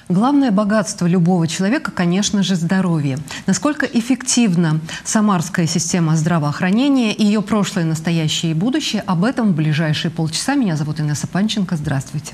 Главное богатство любого человека, конечно же, здоровье. Насколько эффективна самарская система здравоохранения, ее прошлое, настоящее и будущее, об этом в ближайшие полчаса. Меня зовут Инесса Панченко. Здравствуйте.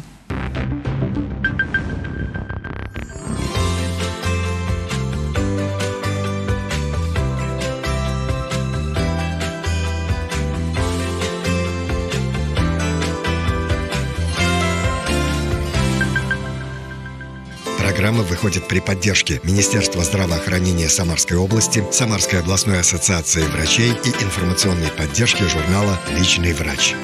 Программа выходит при поддержке Министерства здравоохранения Самарской области, Самарской областной ассоциации врачей и информационной поддержки журнала «Личный врач».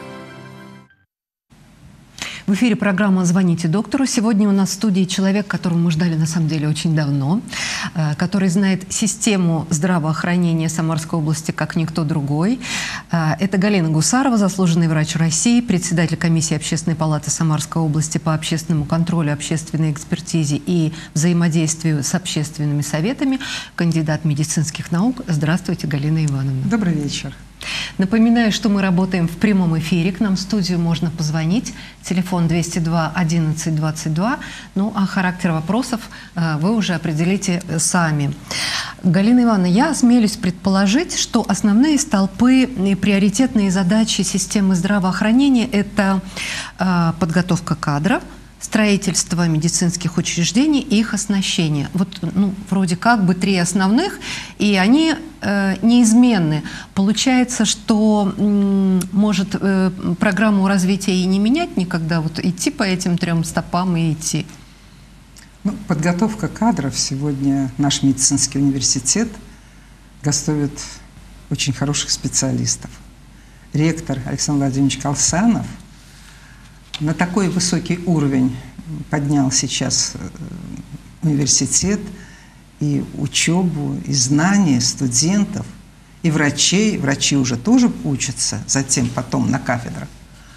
В эфире программа «Звоните доктору». Сегодня у нас в студии человек, которого мы ждали на самом деле очень давно, который знает систему здравоохранения Самарской области как никто другой. Это Галина Гусарова, заслуженный врач России, председатель комиссии Общественной палаты Самарской области по общественному контролю, общественной экспертизе и взаимодействию с общественными советами, кандидат медицинских наук. Здравствуйте, Галина Ивановна. Добрый вечер. Напоминаю, что мы работаем в прямом эфире. К нам в студию можно позвонить. Телефон 202 11 22. Ну, а характер вопросов вы уже определите сами. Галина Ивановна, я осмелюсь предположить, что основные столпы и приоритетные задачи системы здравоохранения – это подготовка кадров, строительство медицинских учреждений и их оснащение. Вот, вроде как бы три основных, и они неизменны. Получается, что может программу развития и не менять никогда, вот идти по этим трем стопам и идти. Подготовка кадров. Сегодня наш медицинский университет готовит очень хороших специалистов. Ректор Александр Владимирович Колсанов на такой высокий уровень поднял сейчас университет, и учебу, и знания студентов, и врачей. Врачи уже тоже учатся, затем потом на кафедрах.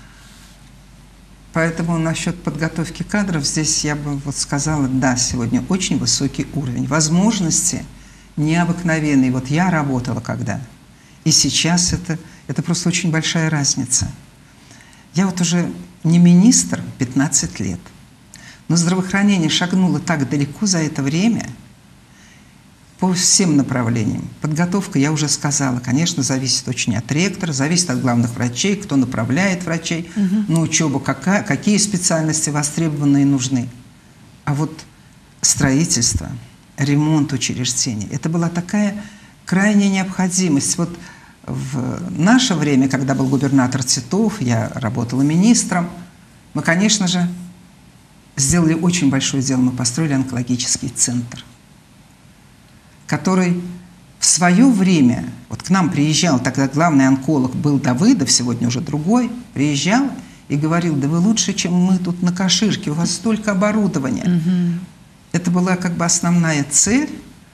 Поэтому насчет подготовки кадров здесь я бы сказала, да, сегодня очень высокий уровень. Возможности необыкновенные. Вот я работала когда, и сейчас это просто очень большая разница. Я вот уже не министр 15 лет, но здравоохранение шагнуло так далеко за это время по всем направлениям. Подготовка, я уже сказала, конечно, зависит очень от ректора, зависит от главных врачей, кто направляет врачей на учебу, какие специальности востребованы и нужны. А вот строительство, ремонт учреждений – это была такая крайняя необходимость. Вот в наше время, когда был губернатор Титов, я работала министром, мы, конечно же, сделали очень большое дело. Мы построили онкологический центр, который в свое время, вот к нам приезжал, тогда главный онколог был Давыдов, сегодня уже другой, приезжал и говорил: да вы лучше, чем мы тут на Каширке, у вас столько оборудования. Это была как бы основная цель,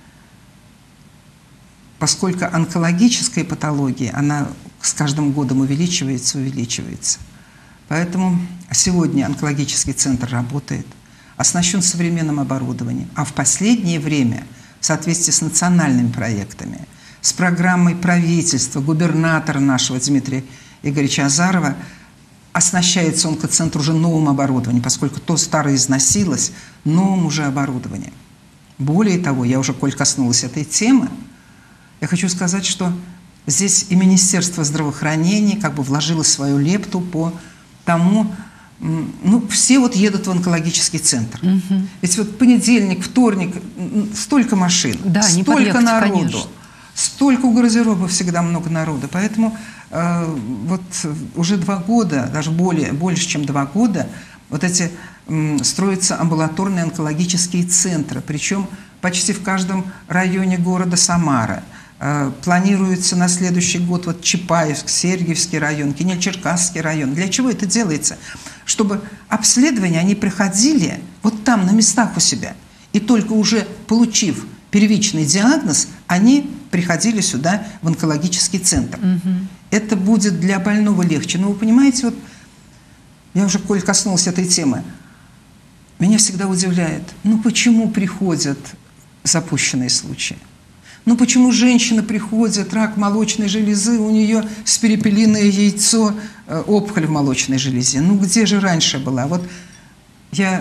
поскольку онкологическая патология, она с каждым годом увеличивается. Поэтому сегодня онкологический центр работает, оснащен современным оборудованием, а в последнее время в соответствии с национальными проектами, с программой правительства, губернатора нашего Дмитрия Игоревича Азарова, оснащается онкоцентр уже новым оборудованием, поскольку то старое износилось, новым уже оборудованием. Более того, я уже, коль коснулась этой темы, я хочу сказать, что здесь и Министерство здравоохранения как бы вложило свою лепту по тому, все вот едут в онкологический центр. Ведь вот понедельник, вторник, столько машин, да, столько народу, конечно. Столько у гардероба всегда много народа. Поэтому вот уже 2 года, даже больше, чем 2 года, вот эти строятся амбулаторные онкологические центры, причем почти в каждом районе города Самара. Планируется на следующий год вот Чапаевск, Сергиевский район, Кинель-Черкасский район. Для чего это делается? Чтобы обследования, они проходили вот там, на местах у себя. И только уже получив первичный диагноз, они приходили сюда, в онкологический центр. Это будет для больного легче. Но вы понимаете, вот я уже, коль коснулась этой темы, меня всегда удивляет, почему приходят запущенные случаи? Почему женщина приходит, рак молочной железы, у нее сперепелиное яйцо, опухоль в молочной железе? Где же раньше была? Вот я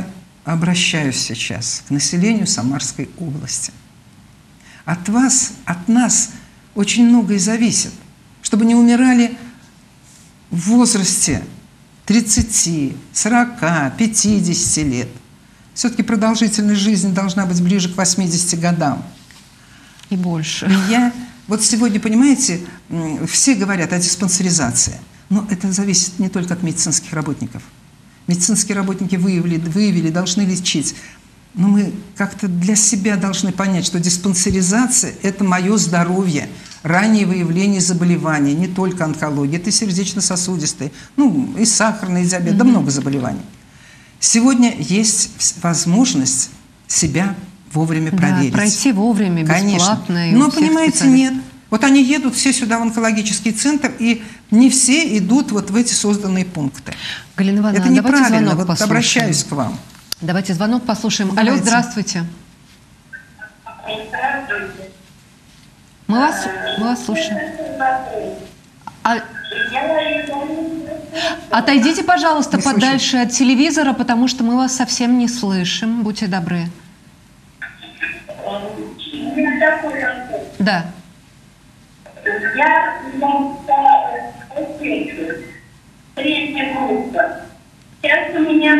обращаюсь сейчас к населению Самарской области. От вас, от нас очень многое зависит, чтобы не умирали в возрасте 30, 40, 50 лет. Все-таки продолжительность жизни должна быть ближе к 80 годам. И больше. Я вот сегодня, понимаете, все говорят о диспансеризации, но это зависит не только от медицинских работников. Медицинские работники выявили, должны лечить. Но мы как-то для себя должны понять, что диспансеризация – это мое здоровье, раннее выявление заболеваний, не только онкология, это сердечно-сосудистые, ну и сахарный диабет, да много заболеваний. Сегодня есть возможность себя вовремя проверить. Да, пройти вовремя, бесплатно. Конечно. Но, понимаете, нет. Вот они едут все сюда в онкологический центр, и не все идут вот в эти созданные пункты. Галина Ивановна, это неправильно. Вот обращаюсь к вам. Давайте звонок послушаем. Давайте. Алло, здравствуйте. Здравствуйте. Мы вас слушаем. Отойдите, пожалуйста, подальше от телевизора, потому что мы вас совсем не слышим. Будьте добры. Да. Я третья группа. Сейчас у меня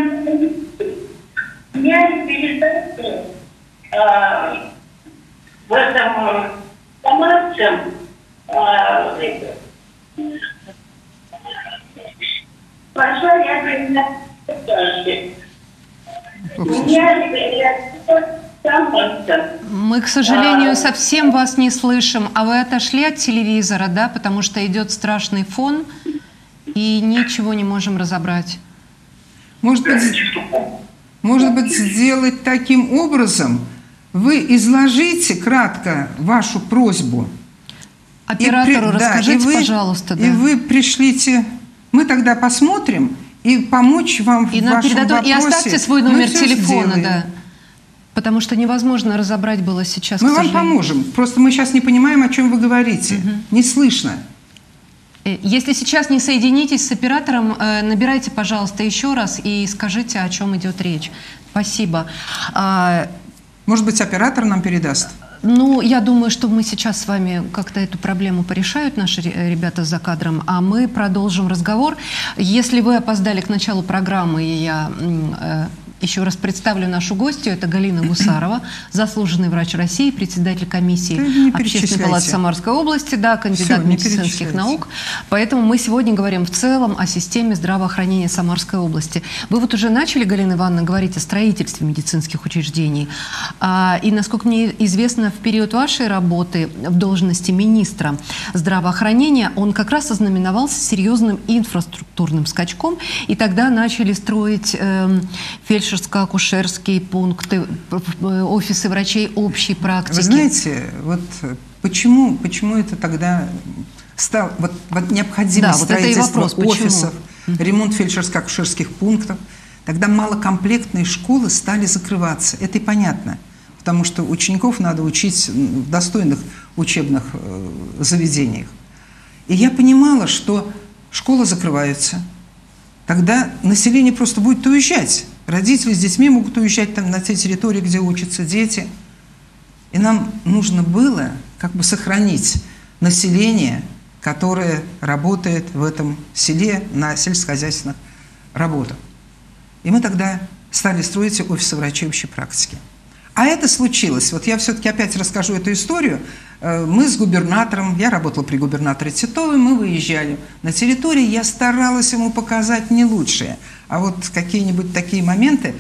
реабилитация в этом Самарском. Пошла реабилитация. У меня реабилитация Самарском. Мы, к сожалению, совсем вас не слышим. А вы отошли от телевизора, да? Потому что идет страшный фон, и ничего не можем разобрать. Может быть, сделать таким образом, вы изложите кратко вашу просьбу. Оператору расскажите, пожалуйста. Да. И вы пришлите, мы тогда посмотрим и помочь вам в вашем вопросе. И оставьте свой номер телефона, да. Потому что невозможно разобрать было сейчас, мы вам поможем, просто мы сейчас не понимаем, о чем вы говорите. Не слышно. Если сейчас не соединитесь с оператором, набирайте, пожалуйста, еще раз и скажите, о чем идет речь. Спасибо. Может быть, оператор нам передаст? Ну, я думаю, что мы сейчас с вами как-то эту проблему порешают, наши ребята за кадром, а мы продолжим разговор. Если вы опоздали к началу программы, я еще раз представлю нашу гостью. Это Галина Гусарова, заслуженный врач России, председатель комиссии Общественной палаты Самарской области, да, кандидат медицинских наук. Поэтому мы сегодня говорим в целом о системе здравоохранения Самарской области. Вы вот уже начали, Галина Ивановна, говорить о строительстве медицинских учреждений. И, насколько мне известно, в период вашей работы в должности министра здравоохранения он как раз ознаменовался серьезным инфраструктурным скачком, и тогда начали строить фельдшерско-акушерские пункты, офисы врачей общей практики. Вы знаете, вот почему это тогда стало вот необходимость строительства офисов, ремонт фельдшерско-акушерских пунктов. Тогда малокомплектные школы стали закрываться. Это и понятно, потому что учеников надо учить в достойных учебных заведениях. И я понимала, что школы закрываются, тогда население просто будет уезжать. Родители с детьми могут уезжать там, на те территории, где учатся дети. И нам нужно было как бы сохранить население, которое работает в этом селе на сельскохозяйственных работах. И мы тогда стали строить офисы врачей общей практики. А это случилось. Вот я все-таки опять расскажу эту историю. Мы с губернатором, я работала при губернаторе Титовой, мы выезжали на территории, я старалась ему показать не лучшее, а вот какие-нибудь такие моменты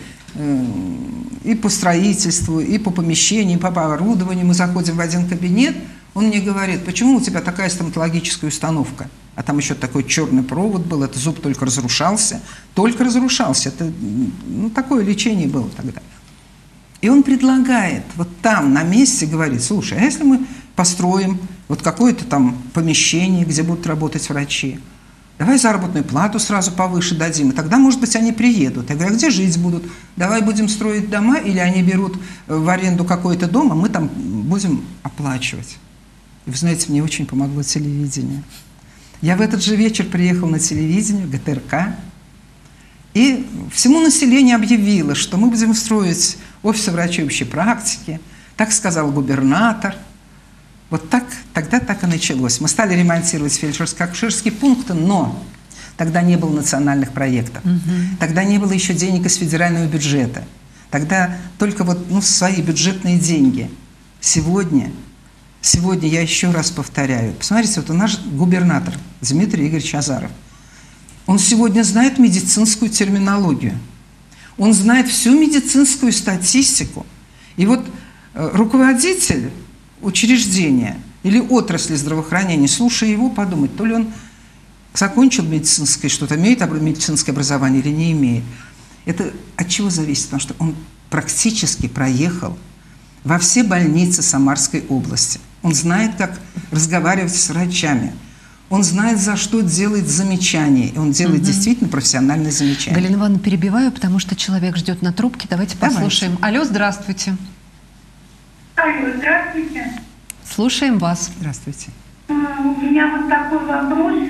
и по строительству, и по помещению, и по оборудованию. Мы заходим в один кабинет, он мне говорит: почему у тебя такая стоматологическая установка? А там еще такой черный провод был, этот зуб только разрушался. Только разрушался. Это, ну, такое лечение было тогда. И он предлагает вот там, на месте, говорит: слушай, а если мы построим вот какое-то там помещение, где будут работать врачи, давай заработную плату сразу повыше дадим, и тогда, может быть, они приедут. Я говорю: а где жить будут? Давай будем строить дома, или они берут в аренду какой-то дом, а мы там будем оплачивать. И вы знаете, мне очень помогло телевидение. Я в этот же вечер приехал на телевидение, ГТРК, И всему населению объявила, что мы будем строить офисы врачей общей практики. Так сказал губернатор. Вот так, тогда так и началось. Мы стали ремонтировать фельдшерско-акушерские пункты, но тогда не было национальных проектов. Тогда не было еще денег из федерального бюджета. Тогда только вот, свои бюджетные деньги. Сегодня я еще раз повторяю. Посмотрите, вот у нас губернатор Дмитрий Игоревич Азаров. Он сегодня знает медицинскую терминологию. Он знает всю медицинскую статистику. И вот руководитель учреждения или отрасли здравоохранения, слушая его, подумать, то ли он закончил медицинское что-то, имеет медицинское образование или не имеет. Это от чего зависит? Потому что он практически проехал во все больницы Самарской области. Он знает, как разговаривать с врачами. Он знает, за что делает замечания. И он делает действительно профессиональные замечания. Галина Ивановна, перебиваю, потому что человек ждет на трубке. Давайте послушаем. Алло, здравствуйте. Алло, здравствуйте. Слушаем вас. Здравствуйте. У меня вот такой вопрос.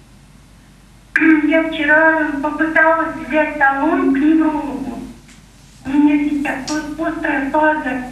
Я вчера попыталась взять талон к неврологу. У меня сейчас острая фаза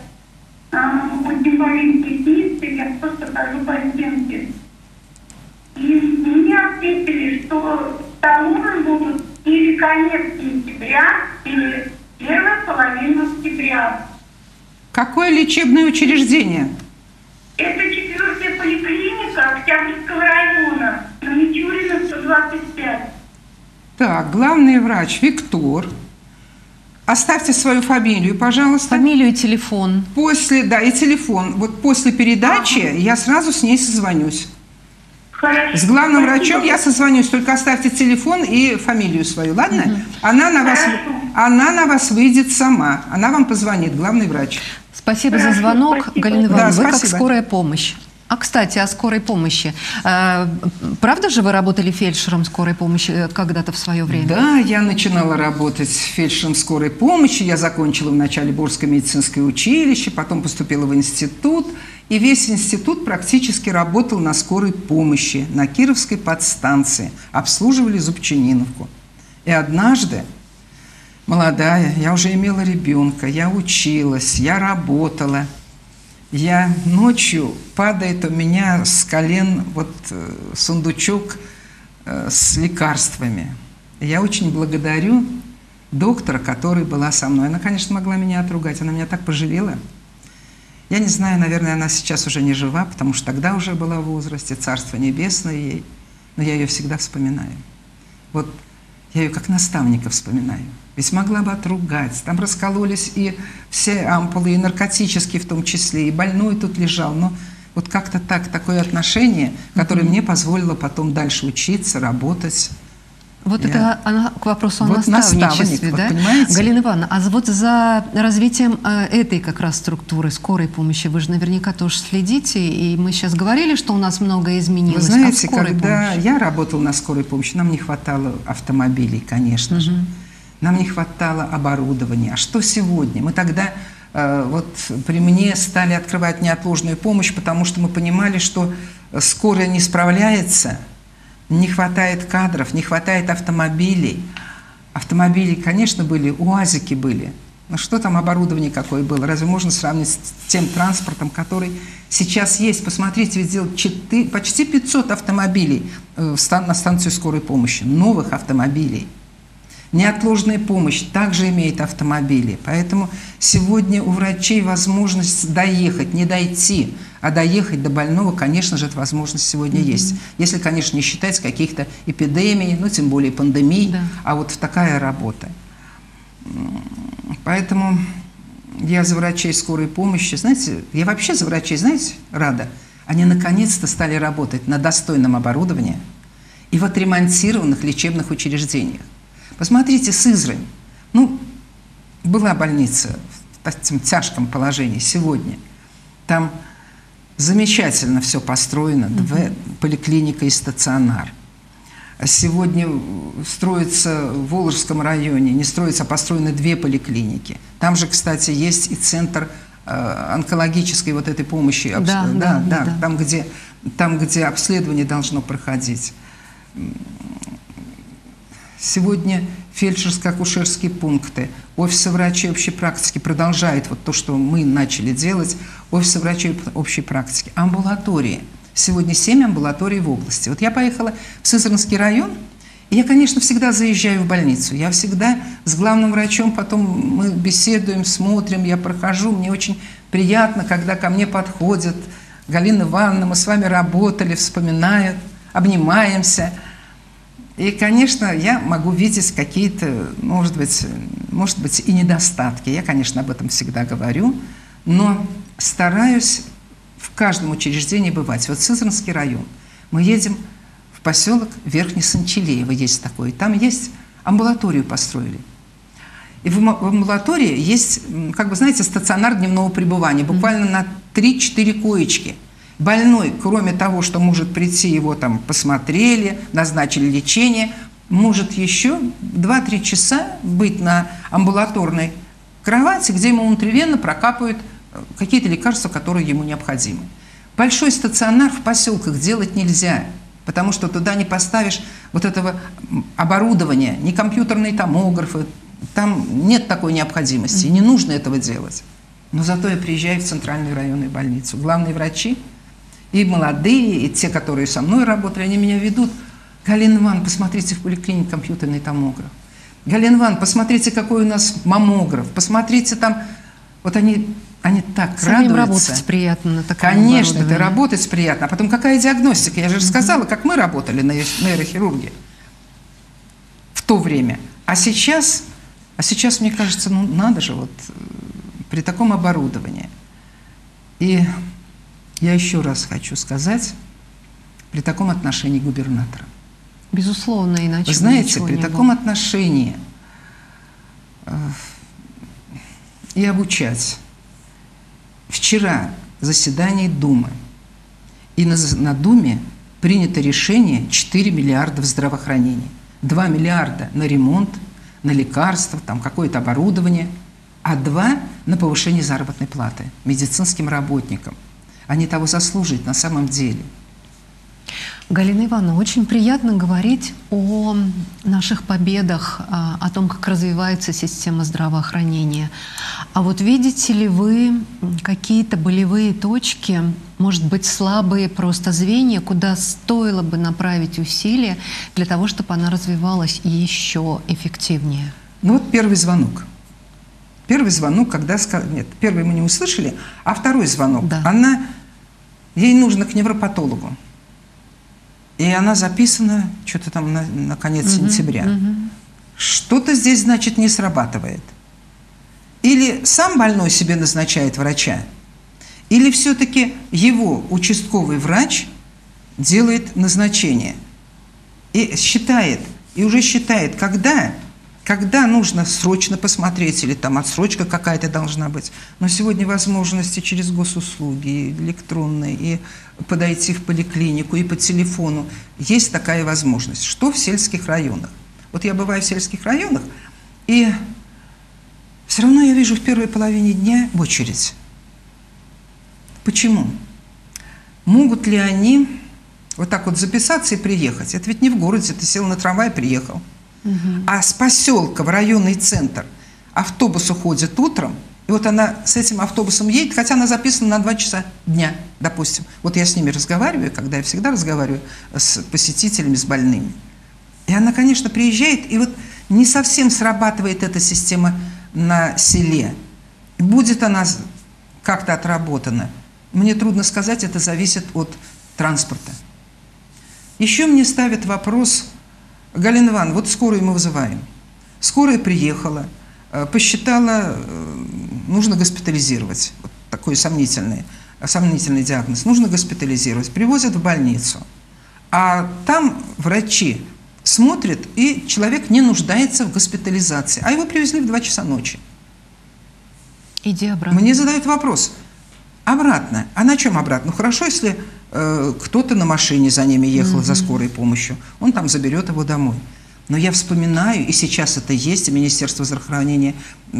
гемолимфа снится, я просто хожу по стенке. И мне ответили, что талоны будут или конец сентября, или первая половина октября. Какое лечебное учреждение? Это 4-я поликлиника Октябрьского района, на Мичурина, 125. Так, главный врач Виктор. Оставьте свою фамилию, пожалуйста. Фамилию и телефон. И телефон. Вот после передачи я сразу с ней созвонюсь. Хорошо. С главным врачом я созвонюсь, только оставьте телефон и фамилию свою, ладно? Она на вас выйдет сама. Она вам позвонит, главный врач. Спасибо за звонок, спасибо. Галина Ивановна. Да, вы как спасибо. скорая помощь. А, кстати, о скорой помощи. Правда же вы работали фельдшером скорой помощи когда-то в свое время? Да, я начинала работать фельдшером скорой помощи. Я закончила вначале Борское медицинское училище, потом поступила в институт. И весь институт практически работал на скорой помощи, на Кировской подстанции. Обслуживали Зубчининовку. И однажды, молодая, я уже имела ребенка, я училась, я работала. Ночью падает у меня с колен сундучок с лекарствами. Я очень благодарю доктора, которая была со мной. Она, конечно, могла меня отругать, она меня так пожалела. Я не знаю, наверное, она сейчас уже не жива, потому что тогда уже была в возрасте, царство небесное ей. Но я ее всегда вспоминаю. Вот я ее как наставника вспоминаю. Ведь могла бы отругать. Там раскололись и все ампулы, и наркотические в том числе, и больной тут лежал. Но вот как-то такое отношение, которое мне позволило потом дальше учиться, работать. Это она к вопросу о наставничестве, да? Понимаете? Галина Ивановна, а вот за развитием этой как раз структуры скорой помощи вы же наверняка тоже следите, и мы сейчас говорили, что у нас многое изменилось. Вы знаете, скорой когда помощи? я работала на скорой помощи, нам не хватало автомобилей, конечно же. Нам не хватало оборудования. А что сегодня? Мы тогда при мне стали открывать неотложную помощь, потому что мы понимали, что скорая не справляется, не хватает кадров, не хватает автомобилей. Автомобили, конечно, были, УАЗики были. Но что там оборудование какое было? Разве можно сравнить с тем транспортом, который сейчас есть? Посмотрите, ведь делают почти 500 автомобилей на станцию скорой помощи, новых автомобилей. Неотложная помощь также имеет автомобили. Поэтому сегодня у врачей возможность доехать, не дойти, а доехать до больного, конечно же, эта возможность сегодня есть. Если, конечно, не считать каких-то эпидемий, тем более пандемий, да. А вот такая работа. Поэтому я за врачей скорой помощи, знаете, я вообще за врачей, знаете, рада. Они наконец-то стали работать на достойном оборудовании и в отремонтированных лечебных учреждениях. Посмотрите, Сызрань. Была больница в таком тяжком положении сегодня. Там замечательно все построено, поликлиника и стационар. Сегодня строится в Волжском районе, не строится, а построены 2 поликлиники. Там же, кстати, есть и центр онкологической этой помощи. Да. Там, где обследование должно проходить. Сегодня фельдшерско-акушерские пункты, офисы врачей общей практики продолжают вот то, что мы начали делать, офисы врачей общей практики, амбулатории. Сегодня 7 амбулаторий в области. Вот я поехала в Сызранский район, и я, конечно, всегда заезжаю в больницу. Я всегда с главным врачом, потом мы беседуем, смотрим, я прохожу. Мне очень приятно, когда ко мне подходят: Галина Ивановна, мы с вами работали, вспоминают, обнимаемся. И, конечно, я могу видеть какие-то, может быть, и недостатки. Я, конечно, об этом всегда говорю, но стараюсь в каждом учреждении бывать. Вот Сызранский район. Мы едем в поселок Верхне-Санчелеево, есть такой. Там есть амбулаторию построили. И в амбулатории есть, как бы, знаете, стационар дневного пребывания, буквально на 3-4 коечки. Больной, кроме того, что может прийти, его там посмотрели, назначили лечение, может еще 2-3 часа быть на амбулаторной кровати, где ему внутривенно прокапывают какие-то лекарства, которые ему необходимы. Большой стационар в поселках делать нельзя, потому что туда не поставишь вот этого оборудования, ни компьютерные томографы, там нет такой необходимости, и не нужно этого делать. Но зато я приезжаю в центральную районную больницу. Главные врачи, и молодые, и те, которые со мной работали, они меня ведут: Галина Ивановна, посмотрите в поликлинике компьютерный томограф. Галина Ивановна, посмотрите, какой у нас маммограф. Посмотрите там. Вот они так самим радуются. Работать приятно на таком Конечно, это работать приятно. А потом какая диагностика? Я же рассказала, как мы работали на нейрохирургии в то время. А сейчас, мне кажется, ну надо же, вот при таком оборудовании. И я еще раз хочу сказать, при таком отношении губернатора. Безусловно, иначе. Вы знаете, при таком отношении и обучать. Вчера заседание Думы, и на Думе принято решение 4 миллиарда в здравоохранении. 2 миллиарда на ремонт, на лекарства, там какое-то оборудование, а 2 на повышение заработной платы медицинским работникам. Они того заслуживают на самом деле. Галина Ивановна, очень приятно говорить о наших победах, о том, как развивается система здравоохранения. А вот видите ли вы какие-то болевые точки, может быть, слабые просто звенья, куда стоило бы направить усилия для того, чтобы она развивалась еще эффективнее? Ну вот первый звонок. Первый звонок, когда... Нет, первый мы не услышали, а второй звонок. Да. Ей нужно к невропатологу. И она записана что-то там на конец сентября. Что-то здесь, значит, не срабатывает. Или сам больной себе назначает врача, или все-таки его участковый врач делает назначение. И считает, уже считает, когда нужно срочно посмотреть, или там отсрочка какая-то должна быть. Но сегодня возможности через госуслуги, и электронные, и подойти в поликлинику, и по телефону. Есть такая возможность. Что в сельских районах? Вот я бываю в сельских районах, и все равно я вижу в первой половине дня очередь. Почему? Могут ли они вот так вот записаться и приехать? Это ведь не в городе, ты сел на трамвай и приехал. А с поселка в районный центр автобус уходит утром, и вот она с этим автобусом едет, хотя она записана на 2 часа дня, допустим. Вот я с ними разговариваю, когда я всегда разговариваю с посетителями, с больными. И она, конечно, приезжает, и вот не совсем срабатывает эта система на селе. Будет она как-то отработана. Мне трудно сказать, это зависит от транспорта. Еще мне ставят вопрос: Галина Ивановна, вот скорую мы вызываем. Скорая приехала, посчитала, нужно госпитализировать. Вот такой сомнительный диагноз. Нужно госпитализировать. Привозят в больницу. А там врачи смотрят, и человек не нуждается в госпитализации. А его привезли в 2 часа ночи. Иди обратно. Мне задают вопрос: обратно? А на чем обратно? Ну хорошо, если кто-то на машине за ними ехал, за скорой помощью, он там заберет его домой. Но я вспоминаю, и сейчас это есть, и Министерство здравоохранения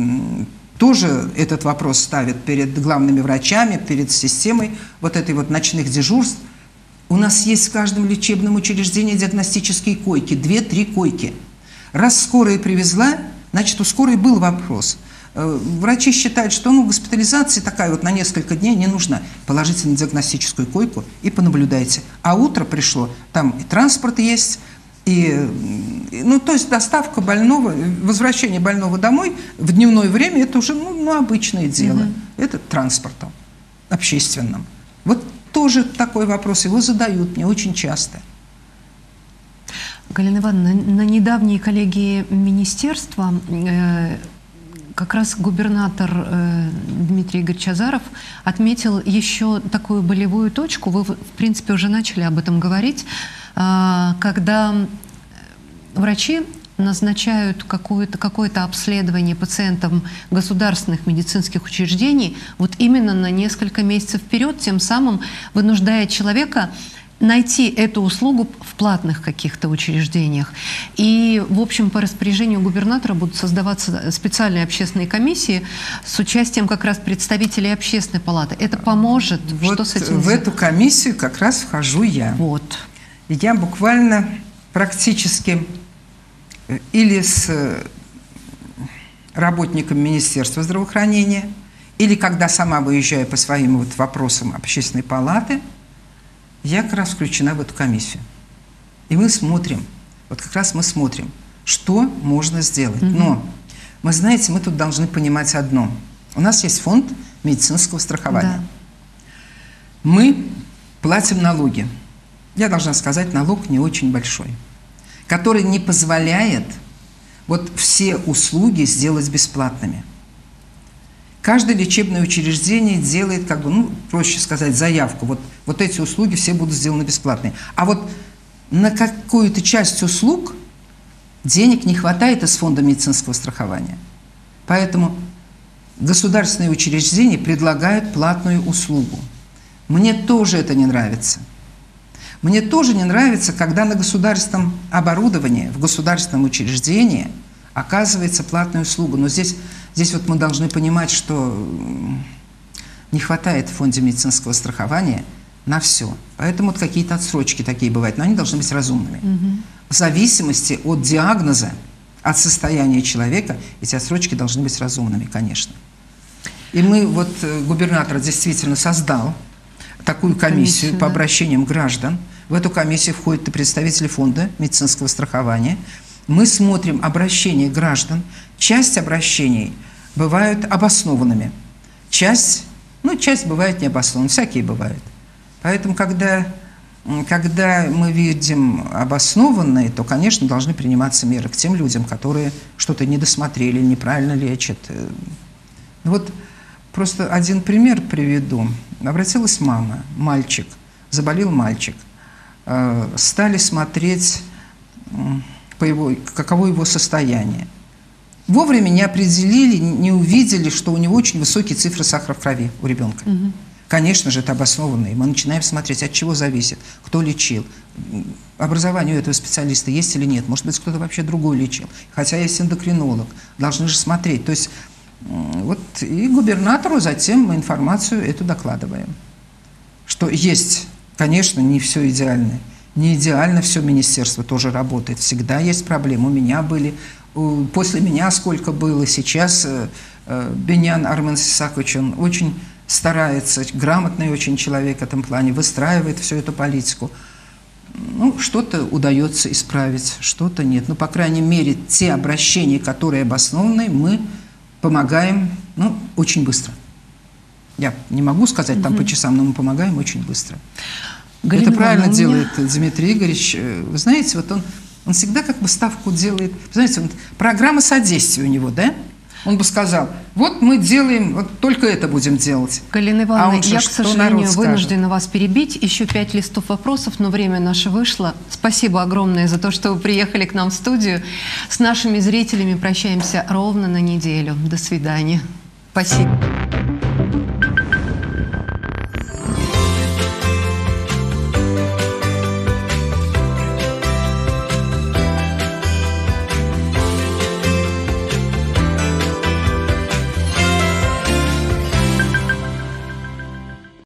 тоже этот вопрос ставит перед главными врачами, перед системой вот этой вот ночных дежурств. У нас есть в каждом лечебном учреждении диагностические койки, 2-3 койки. Раз скорая привезла, значит, у скорой был вопрос. Врачи считают, что госпитализация такая вот на несколько дней не нужна. Положите на диагностическую койку и понаблюдайте. А утро пришло, там и транспорт есть, то есть доставка больного, возвращение больного домой в дневное время, это уже обычное дело. Это транспортом общественным. Вот тоже такой вопрос, его задают мне очень часто. Галина Ивановна, на недавней коллегии министерства как раз губернатор Дмитрий Игоревич Азаров отметил еще такую болевую точку, вы, в принципе, уже начали об этом говорить, когда врачи назначают какое-то обследование пациентам государственных медицинских учреждений вот именно на несколько месяцев вперед, тем самым вынуждая человека найти эту услугу в платных каких-то учреждениях. И, в общем, по распоряжению губернатора будут создаваться специальные общественные комиссии с участием как раз представителей общественной палаты. Это поможет? Вот что с этим в эту комиссию как раз вхожу я. Вот. Я буквально практически или с работником Министерства здравоохранения, или когда сама выезжаю по своим вопросам общественной палаты, я как раз включена в эту комиссию. И мы смотрим, что можно сделать. Но, вы знаете, мы тут должны понимать одно. У нас есть фонд медицинского страхования. Да. Мы платим налоги. Я должна сказать, налог не очень большой, который не позволяет все услуги сделать бесплатными. Каждое лечебное учреждение делает, проще сказать, заявку. Вот эти услуги все будут сделаны бесплатные. А вот на какую-то часть услуг денег не хватает из фонда медицинского страхования. Поэтому государственные учреждения предлагают платную услугу. Мне тоже это не нравится. Мне тоже не нравится, когда на государственном оборудовании, в государственном учреждении оказывается платная услуга. Но здесь мы должны понимать, что не хватает в фонде медицинского страхования на все. Поэтому какие-то отсрочки такие бывают, но они должны быть разумными. В зависимости от диагноза, от состояния человека, эти отсрочки должны быть разумными, конечно. И губернатор действительно создал такую комиссию по обращениям граждан. В эту комиссию входят и представители фонда медицинского страхования. Мы смотрим обращения граждан. Часть обращений бывают обоснованными. Часть бывает необоснованными. Всякие бывают. Поэтому, когда мы видим обоснованные, то, конечно, должны приниматься меры к тем людям, которые что-то не досмотрели, неправильно лечат. Просто один пример приведу. Обратилась мама, заболел мальчик. Стали смотреть, каково его состояние. Вовремя не определили, не увидели, что у него очень высокие цифры сахара в крови у ребенка. Конечно же, это обоснованно. И мы начинаем смотреть, от чего зависит, кто лечил. Образование у этого специалиста есть или нет. Может быть, кто-то вообще другой лечил. Хотя есть эндокринолог. Должны же смотреть. То есть, и губернатору затем мы информацию эту докладываем. Что есть, конечно, не все идеально. Не идеально все министерство тоже работает. Всегда есть проблемы. У меня были, после меня сколько было. Сейчас Бенян Армен Сисакович, он очень старается, грамотный очень человек в этом плане, выстраивает всю эту политику. Что-то удается исправить, что-то нет. По крайней мере, те обращения, которые обоснованы, мы помогаем, очень быстро. Я не могу сказать там по часам, но мы помогаем очень быстро. Галина это правильно делает Дмитрий Игоревич. Вы знаете, он всегда ставку делает. Вы знаете, программа содействия у него, да? Он бы сказал, мы делаем, только это будем делать. Галина Ивановна, я, к сожалению, вынуждена вас перебить. Еще 5 листов вопросов, но время наше вышло. Спасибо огромное за то, что вы приехали к нам в студию. С нашими зрителями прощаемся ровно на неделю. До свидания. Спасибо.